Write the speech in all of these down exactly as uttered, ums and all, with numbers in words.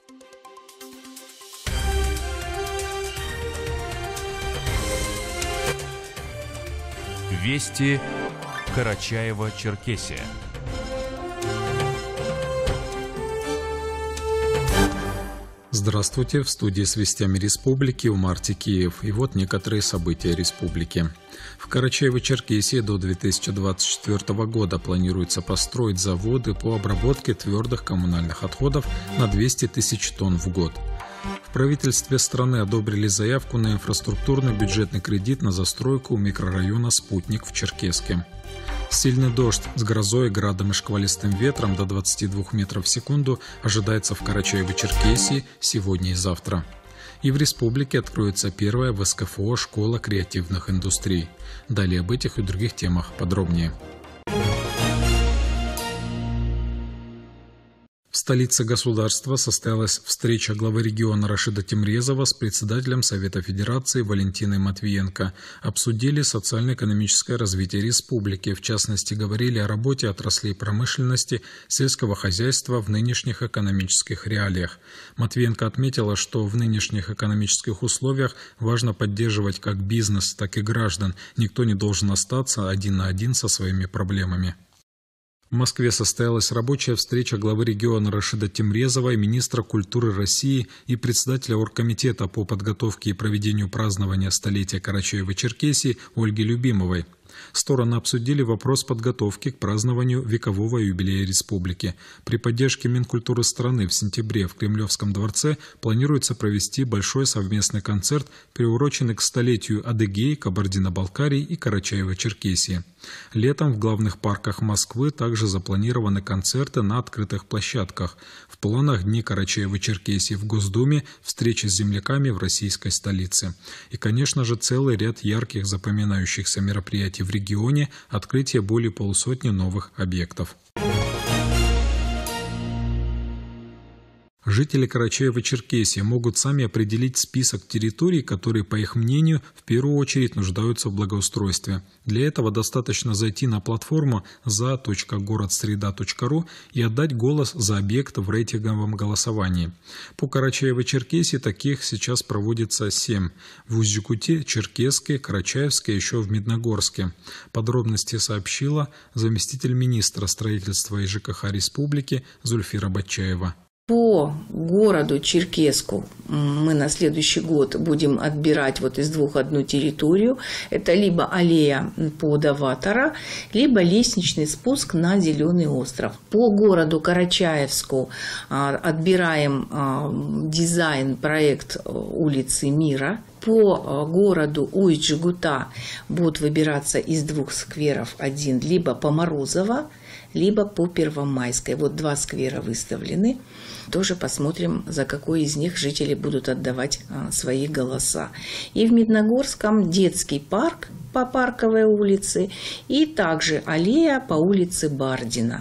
Вести Карачаево-Черкесия. Здравствуйте, в студии с вестями республики Умар Текеев. И вот некоторые события республики. В Карачаево-Черкесии до две тысячи двадцать четвёртого года планируется построить заводы по обработке твердых коммунальных отходов на двести тысяч тонн в год. В правительстве страны одобрили заявку на инфраструктурный бюджетный кредит на застройку микрорайона «Спутник» в Черкесске. Сильный дождь с грозой, градом и шквалистым ветром до двадцати двух метров в секунду ожидается в Карачаево-Черкесии сегодня и завтра. И в республике откроется первая в эс ка эф о школа креативных индустрий. Далее об этих и других темах подробнее. В столице государства состоялась встреча главы региона Рашида Темрезова с председателем Совета Федерации Валентиной Матвиенко. Обсудили социально-экономическое развитие республики. В частности, говорили о работе отраслей промышленности, сельского хозяйства в нынешних экономических реалиях. Матвиенко отметила, что в нынешних экономических условиях важно поддерживать как бизнес, так и граждан. Никто не должен остаться один на один со своими проблемами. В Москве состоялась рабочая встреча главы региона Рашида Темрезова и министра культуры России и председателя оргкомитета по подготовке и проведению празднования столетия Карачаево-Черкесии Ольги Любимовой. Стороны обсудили вопрос подготовки к празднованию векового юбилея республики. При поддержке Минкультуры страны в сентябре в Кремлевском дворце планируется провести большой совместный концерт, приуроченный к столетию Адыгеи, Кабардино-Балкарии и Карачаево-Черкесии. Летом в главных парках Москвы также запланированы концерты на открытых площадках. В планах Дни Карачаево-Черкесии в Госдуме, встречи с земляками в российской столице. И, конечно же, целый ряд ярких запоминающихся мероприятий в регионе, открытие более полусотни новых объектов. Жители Карачаево-Черкесии могут сами определить список территорий, которые, по их мнению, в первую очередь нуждаются в благоустройстве. Для этого достаточно зайти на платформу за точка город среда точка ру и отдать голос за объект в рейтинговом голосовании. По Карачаево-Черкесии таких сейчас проводится семь. В Усть-Якуте, Черкесске, Карачаевске, еще в Медногорске. Подробности сообщила заместитель министра строительства и жэ ка ха республики Зульфира Батчаева. По городу Черкесску мы на следующий год будем отбирать вот из двух одну территорию. Это либо аллея Подаватора, либо лестничный спуск на Зеленый остров. По городу Карачаевску отбираем дизайн-проект улицы Мира. По городу Усть-Джигута будут выбираться из двух скверов один, либо по Морозово, либо по Первомайской. Вот два сквера выставлены. Тоже посмотрим, за какой из них жители будут отдавать а, свои голоса. И в Медногорском детский парк по Парковой улице и также аллея по улице Бардина.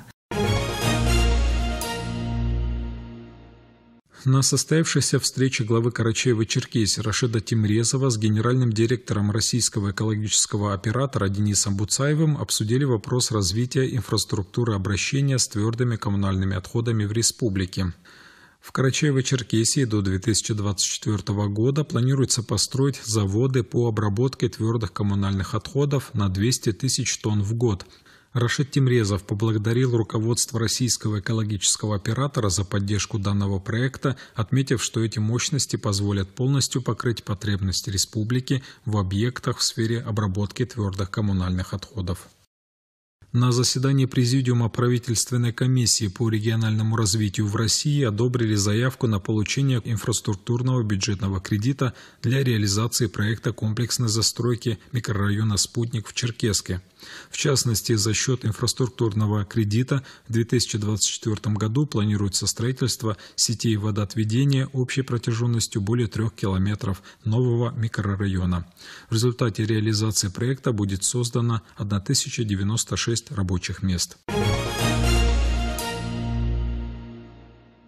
На состоявшейся встрече главы Карачаево-Черкесии Рашида Темрезова с генеральным директором российского экологического оператора Денисом Буцаевым обсудили вопрос развития инфраструктуры обращения с твердыми коммунальными отходами в республике. В Карачаево-Черкесии до две тысячи двадцать четвёртого года планируется построить заводы по обработке твердых коммунальных отходов на двести тысяч тонн в год. Рашид Темрезов поблагодарил руководство российского экологического оператора за поддержку данного проекта, отметив, что эти мощности позволят полностью покрыть потребности республики в объектах в сфере обработки твердых коммунальных отходов. На заседании Президиума правительственной комиссии по региональному развитию в России одобрили заявку на получение инфраструктурного бюджетного кредита для реализации проекта комплексной застройки микрорайона «Спутник» в Черкесске. В частности, за счет инфраструктурного кредита в две тысячи двадцать четвёртом году планируется строительство сетей водоотведения общей протяженностью более трех километров нового микрорайона. В результате реализации проекта будет создано тысяча девяносто шесть рабочих мест.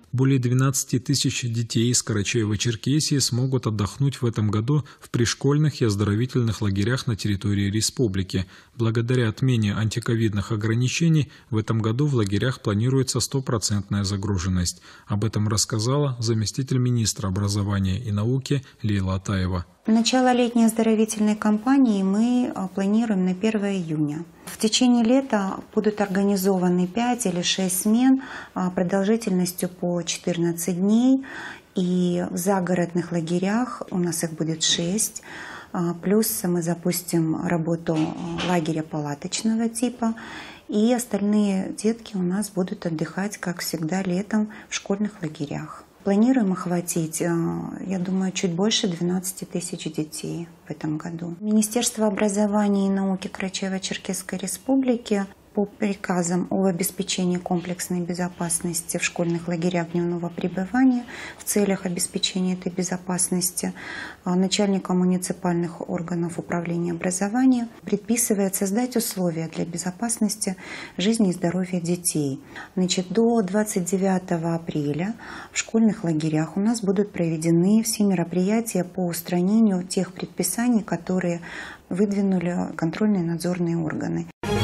Более двенадцати тысяч детей из Карачаева-Черкесии смогут отдохнуть в этом году в пришкольных и оздоровительных лагерях на территории республики. Благодаря отмене антиковидных ограничений в этом году в лагерях планируется стопроцентная загруженность. Об этом рассказала заместитель министра образования и науки Лейла Атаева. Начало летней оздоровительной кампании мы планируем на первое июня. В течение лета будут организованы пять или шесть смен продолжительностью по четырнадцать дней. И в загородных лагерях у нас их будет шесть. Плюс мы запустим работу лагеря палаточного типа. И остальные детки у нас будут отдыхать, как всегда, летом в школьных лагерях. Планируем охватить, я думаю, чуть больше двенадцати тысяч детей в этом году. Министерство образования и науки Карачаево-Черкесской Республики по приказам об обеспечении комплексной безопасности в школьных лагерях дневного пребывания в целях обеспечения этой безопасности начальникам муниципальных органов управления образования предписывает создать условия для безопасности жизни и здоровья детей. Значит, до двадцать девятого апреля в школьных лагерях у нас будут проведены все мероприятия по устранению тех предписаний, которые выдвинули контрольные надзорные органы.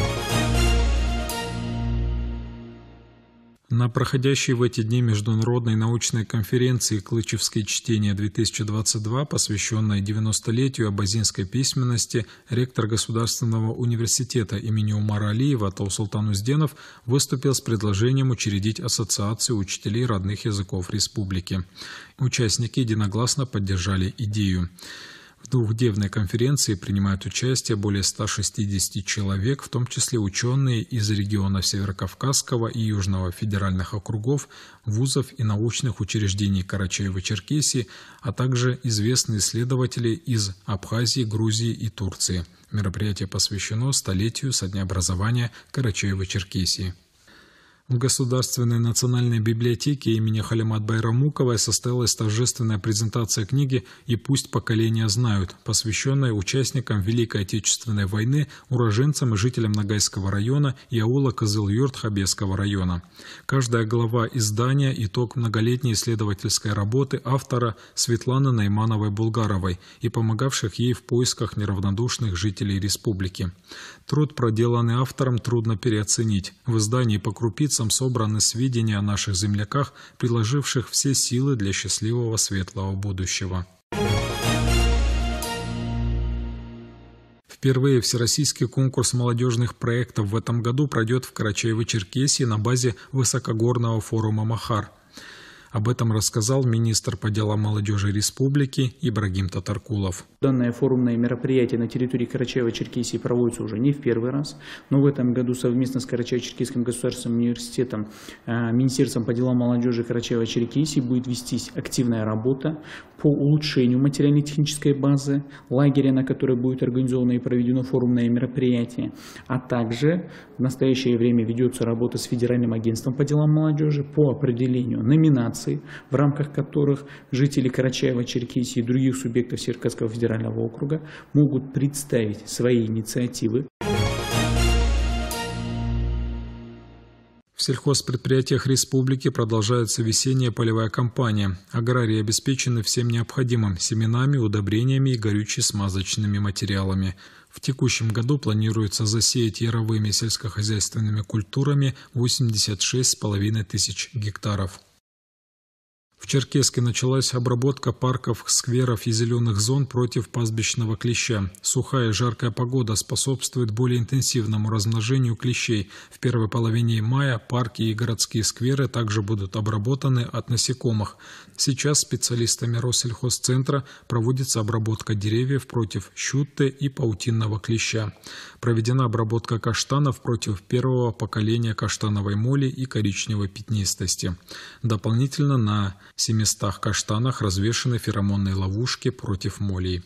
На проходящей в эти дни международной научной конференции «Клычевские чтения-две тысячи двадцать два», посвященной девяностолетию абазинской письменности, ректор Государственного университета имени Умара Алиева Таусултан Узденов выступил с предложением учредить Ассоциацию учителей родных языков республики. Участники единогласно поддержали идею. В двухдневной конференции принимают участие более ста шестидесяти человек, в том числе ученые из регионов Северокавказского и Южного федеральных округов, вузов и научных учреждений Карачаева-Черкесии, а также известные исследователи из Абхазии, Грузии и Турции. Мероприятие посвящено столетию со дня образования Карачаева-Черкесии. В Государственной национальной библиотеке имени Халимат Байрамуковой состоялась торжественная презентация книги «И пусть поколения знают», посвященная участникам Великой Отечественной войны, уроженцам и жителям Ногайского района и аула Кызыл-Юрт Хабесского района. Каждая глава издания – итог многолетней исследовательской работы автора Светланы Наймановой-Булгаровой и помогавших ей в поисках неравнодушных жителей республики. Труд, проделанный автором, трудно переоценить. В издании по крупицам собраны сведения о наших земляках, приложивших все силы для счастливого светлого будущего. Впервые всероссийский конкурс молодежных проектов в этом году пройдет в Карачаево-Черкесии на базе высокогорного форума «Махар». Об этом рассказал министр по делам молодежи республики Ибрагим Татаркулов. Данное форумное мероприятие на территории Карачаева-Черкесии проводится уже не в первый раз, но в этом году совместно с Карачаево-Черкесским государственным университетом, Министерством по делам молодежи Карачаева-Черкесии будет вестись активная работа по улучшению материально-технической базы лагеря, на которой будет организовано и проведено форумное мероприятие, а также в настоящее время ведется работа с Федеральным агентством по делам молодежи по определению номинаций, в рамках которых жители Карачаева-Черкесии и других субъектов Северокавказского федерального округа могут представить свои инициативы. В сельхозпредприятиях республики продолжается весенняя полевая кампания. Аграрии обеспечены всем необходимым – семенами, удобрениями и горюче-смазочными материалами. В текущем году планируется засеять яровыми сельскохозяйственными культурами восемьдесят шесть с половиной тысяч гектаров. В Черкесске началась обработка парков, скверов и зеленых зон против пастбищного клеща. Сухая и жаркая погода способствует более интенсивному размножению клещей. В первой половине мая парки и городские скверы также будут обработаны от насекомых. Сейчас специалистами Россельхозцентра проводится обработка деревьев против щутты и паутинного клеща. Проведена обработка каштанов против первого поколения каштановой моли и коричневой пятнистости. Дополнительно на семистах каштанах развешаны феромонные ловушки против молей.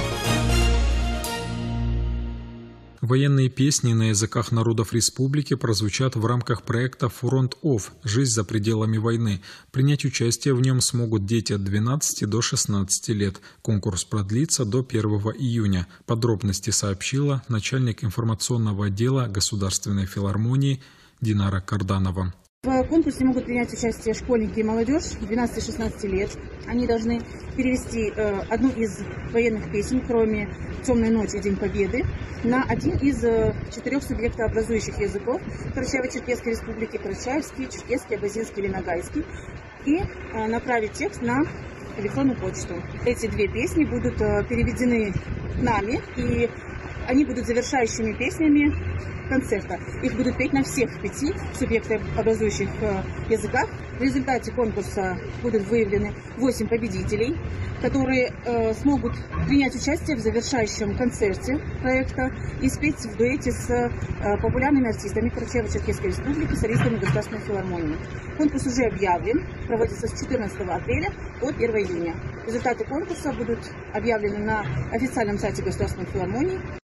Военные песни на языках народов республики прозвучат в рамках проекта «Фронт-Офф. Жизнь за пределами войны». Принять участие в нем смогут дети от двенадцати до шестнадцати лет. Конкурс продлится до первого июня. Подробности сообщила начальник информационного отдела Государственной филармонии Динара Карданова. В конкурсе могут принять участие школьники и молодежь двенадцати-шестнадцати лет. Они должны перевести э, одну из военных песен, кроме «Темной ночи» и «День Победы», на один из э, четырех субъектообразующих языков Карачаево-Черкесской Республики: карачаевский, черкесский, абазинский или ногайский, и э, направить текст на электронную почту. Эти две песни будут э, переведены нами, и они будут завершающими песнями концерта. Их будут петь на всех пяти субъектообразующих языках. В результате конкурса будут выявлены восемь победителей, которые э, смогут принять участие в завершающем концерте проекта и спеть в дуэте с э, популярными артистами Карачаево-Черкесской Республики, солистами Государственной филармонии. Конкурс уже объявлен, проводится с четырнадцатого апреля по первого июня. Результаты конкурса будут объявлены на официальном сайте Государственной филармонии.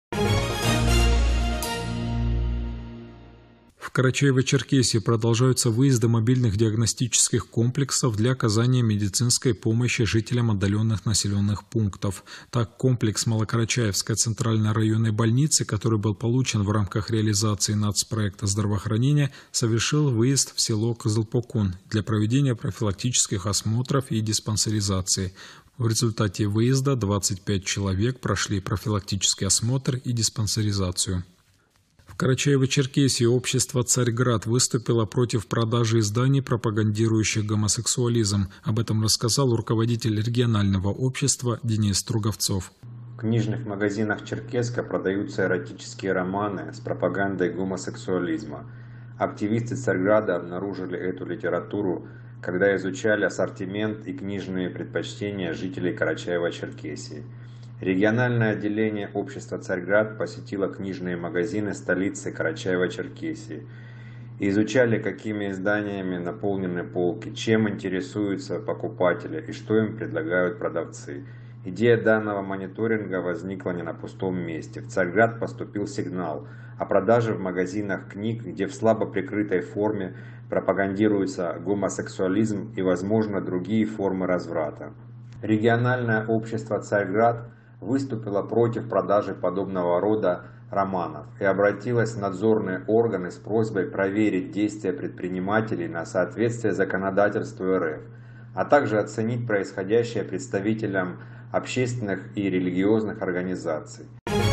В Карачаево-Черкесии продолжаются выезды мобильных диагностических комплексов для оказания медицинской помощи жителям отдаленных населенных пунктов. Так, комплекс Малокарачаевской центральной районной больницы, который был получен в рамках реализации нацпроекта здравоохранения, совершил выезд в село Кызылпокун для проведения профилактических осмотров и диспансеризации. В результате выезда двадцать пять человек прошли профилактический осмотр и диспансеризацию. В Карачаево-Черкесии общество «Царьград» выступило против продажи изданий, пропагандирующих гомосексуализм. Об этом рассказал руководитель регионального общества Денис Струговцов. В книжных магазинах Черкеска продаются эротические романы с пропагандой гомосексуализма. Активисты Царьграда обнаружили эту литературу, когда изучали ассортимент и книжные предпочтения жителей Карачаево-Черкесии. Региональное отделение общества «Царьград» посетило книжные магазины столицы Карачаево-Черкесии и изучали, какими изданиями наполнены полки, чем интересуются покупатели и что им предлагают продавцы. Идея данного мониторинга возникла не на пустом месте. В Царьград поступил сигнал о продаже в магазинах книг, где в слабо прикрытой форме пропагандируется гомосексуализм и, возможно, другие формы разврата. Региональное общество «Царьград» выступила против продажи подобного рода романов и обратилась в надзорные органы с просьбой проверить действия предпринимателей на соответствие законодательству эр эф, а также оценить происходящее представителям общественных и религиозных организаций.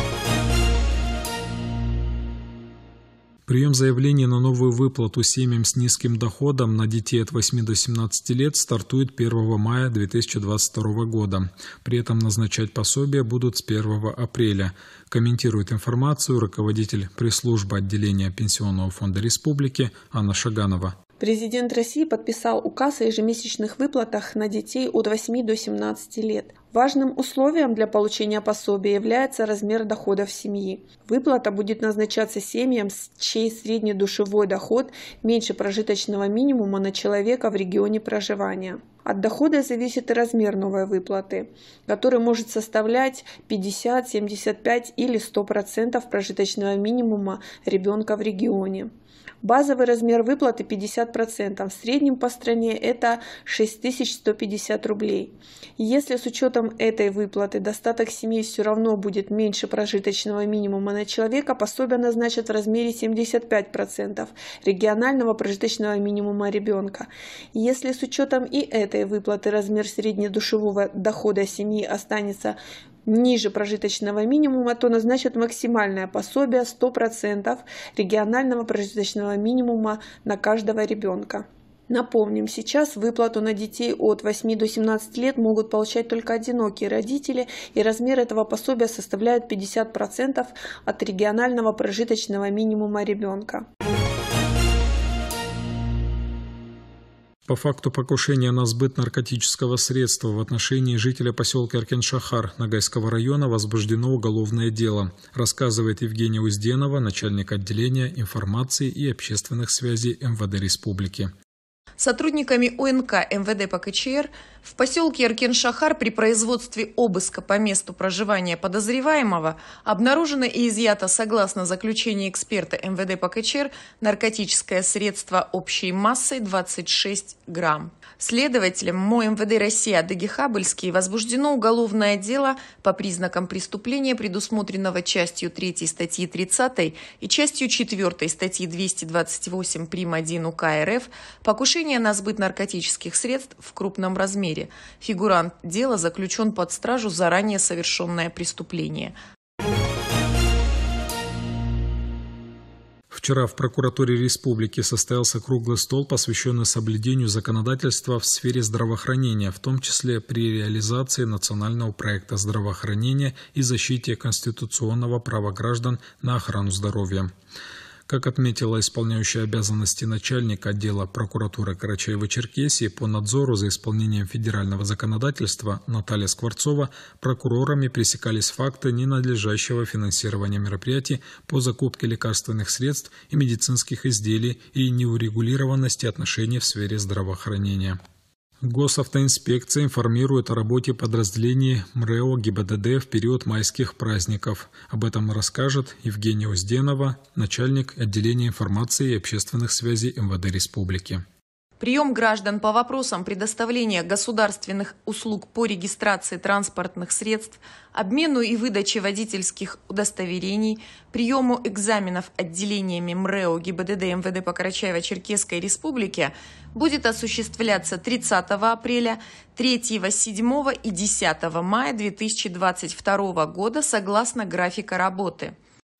Прием заявлений на новую выплату семьям с низким доходом на детей от восьми до семнадцати лет стартует первого мая две тысячи двадцать второго года. При этом назначать пособия будут с первого апреля. Комментирует информацию руководитель пресс-службы отделения Пенсионного фонда Республики Анна Шаганова. Президент России подписал указ о ежемесячных выплатах на детей от восьми до семнадцати лет. Важным условием для получения пособия является размер доходов семьи. Выплата будет назначаться семьям, чей среднедушевой доход меньше прожиточного минимума на человека в регионе проживания. От дохода зависит и размер новой выплаты, который может составлять пятьдесят, семьдесят пять или сто процентов прожиточного минимума ребенка в регионе. Базовый размер выплаты пятьдесят процентов, в среднем по стране это шесть тысяч сто пятьдесят рублей. Если с учетом этой выплаты достаток семьи все равно будет меньше прожиточного минимума на человека, пособие назначат в размере семьдесят пять процентов регионального прожиточного минимума ребенка. Если с учетом и этой выплаты размер среднедушевого дохода семьи останется ниже прожиточного минимума, то назначат максимальное пособие сто процентов регионального прожиточного минимума на каждого ребенка. Напомним, сейчас выплату на детей от восьми до семнадцати лет могут получать только одинокие родители, и размер этого пособия составляет пятьдесят процентов от регионального прожиточного минимума ребенка. По факту покушения на сбыт наркотического средства в отношении жителя поселка Эркен-Шахар Ногайского района возбуждено уголовное дело, рассказывает Евгения Узденова, начальник отделения информации и общественных связей эм вэ дэ Республики. Сотрудниками о эн ка эм вэ дэ по ка че эр В поселке Эркен-Шахар при производстве обыска по месту проживания подозреваемого обнаружено и изъято, согласно заключению эксперта эм вэ дэ по ка че эр, наркотическое средство общей массой двадцать шесть грамм. Следователем эм о эм вэ дэ России Адыги Хабыльский возбуждено уголовное дело по признакам преступления, предусмотренного частью третьей статьи тридцатой и частью четвёртой статьи двести двадцать восемь прим. один УК эр эф «Покушение на сбыт наркотических средств в крупном размере». Фигурант дела заключен под стражу за ранее совершенное преступление. Вчера в прокуратуре республики состоялся круглый стол, посвященный соблюдению законодательства в сфере здравоохранения, в том числе при реализации национального проекта здравоохранения и защите конституционного права граждан на охрану здоровья. Как отметила исполняющая обязанности начальника отдела прокуратуры Карачаево-Черкесии по надзору за исполнением федерального законодательства Наталья Скворцова, прокурорами пресекались факты ненадлежащего финансирования мероприятий по закупке лекарственных средств и медицинских изделий и неурегулированности отношений в сфере здравоохранения. Госавтоинспекция информирует о работе подразделений МРЭО ГИБДД в период майских праздников. Об этом расскажет Евгения Узденова, начальник отделения информации и общественных связей эм вэ дэ Республики. Прием граждан по вопросам предоставления государственных услуг по регистрации транспортных средств, обмену и выдаче водительских удостоверений, приему экзаменов отделениями МРЭО ГИБДД эм вэ дэ по Карачаево-Черкесской Республике будет осуществляться тридцатого апреля, третьего, седьмого и десятого мая две тысячи двадцать второго года согласно графика работы.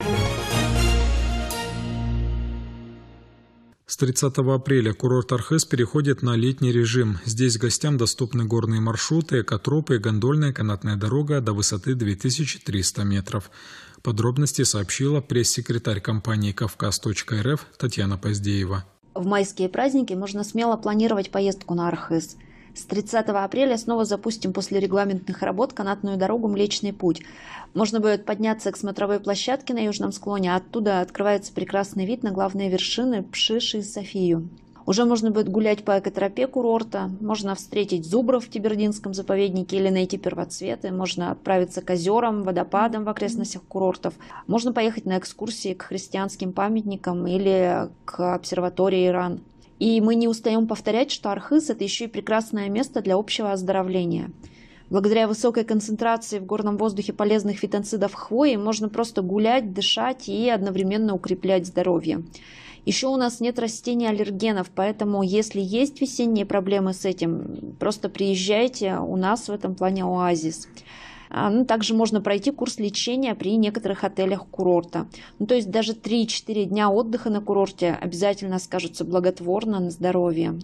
С тридцатого апреля курорт Архыз переходит на летний режим. Здесь гостям доступны горные маршруты, экотропы и гондольная канатная дорога до высоты две тысячи триста метров. Подробности сообщила пресс-секретарь компании «Кавказ точка эр эф» Татьяна Поздеева. В майские праздники можно смело планировать поездку на Архыз. С тридцатого апреля снова запустим после регламентных работ канатную дорогу «Млечный путь». Можно будет подняться к смотровой площадке на южном склоне, а оттуда открывается прекрасный вид на главные вершины Пшиш и Софию. Уже можно будет гулять по экотропе курорта, можно встретить зубров в Тибердинском заповеднике или найти первоцветы, можно отправиться к озерам, водопадам в окрестностях курортов, можно поехать на экскурсии к христианским памятникам или к обсерватории Иран. И мы не устаем повторять, что Архыз – это еще и прекрасное место для общего оздоровления. Благодаря высокой концентрации в горном воздухе полезных фитонцидов хвои можно просто гулять, дышать и одновременно укреплять здоровье. Еще у нас нет растений аллергенов, поэтому если есть весенние проблемы с этим, просто приезжайте, у нас в этом плане оазис. Ну, также можно пройти курс лечения при некоторых отелях курорта. Ну, то есть даже три-четыре дня отдыха на курорте обязательно скажутся благотворно на здоровье.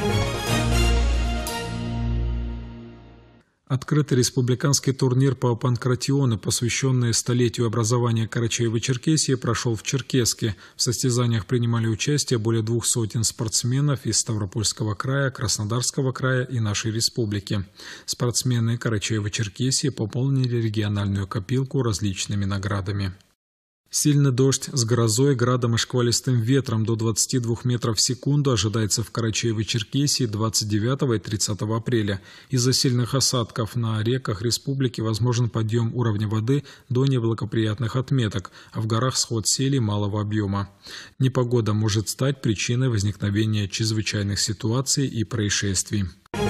Открытый республиканский турнир по панкратиону, посвященный столетию образования Карачаево-Черкесии, прошел в Черкесске. В состязаниях принимали участие более двух сотен спортсменов из Ставропольского края, Краснодарского края и нашей республики. Спортсмены Карачаево-Черкесии пополнили региональную копилку различными наградами. Сильный дождь с грозой, градом и шквалистым ветром до двадцати двух метров в секунду ожидается в Карачаево-Черкесии двадцать девятого и тридцатого апреля. Из-за сильных осадков на реках республики возможен подъем уровня воды до неблагоприятных отметок, а в горах сход селей малого объема. Непогода может стать причиной возникновения чрезвычайных ситуаций и происшествий.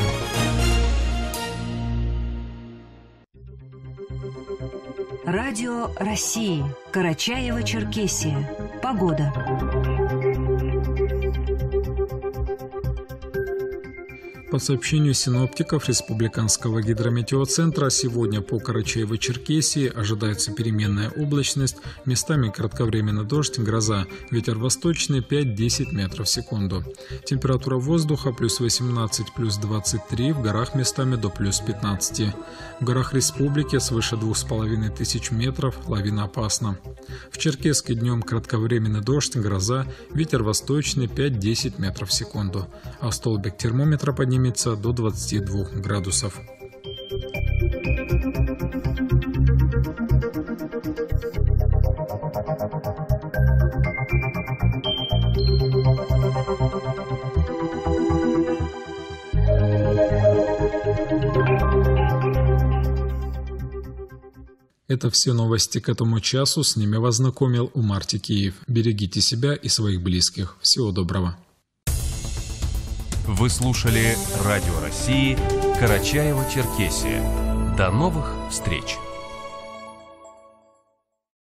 Радио России. Карачаево-Черкесия. Погода. По сообщению синоптиков Республиканского гидрометеоцентра, сегодня по Карачаево-Черкесии ожидается переменная облачность, местами кратковременный дождь, гроза, ветер восточный пять-десять метров в секунду. Температура воздуха плюс восемнадцать, плюс двадцать три, в горах местами до плюс пятнадцати. В горах республики свыше двух с половиной тысяч метров, лавина опасна. В Черкесске днем кратковременный дождь, гроза, ветер восточный пять-десять метров в секунду, а столбик термометра поднимется до двадцати двух градусов. Это все новости к этому часу. С ними вас знакомил Умар Текеев. Берегите себя и своих близких. Всего доброго. Вы слушали Радио России Карачаево-Черкесия. До новых встреч!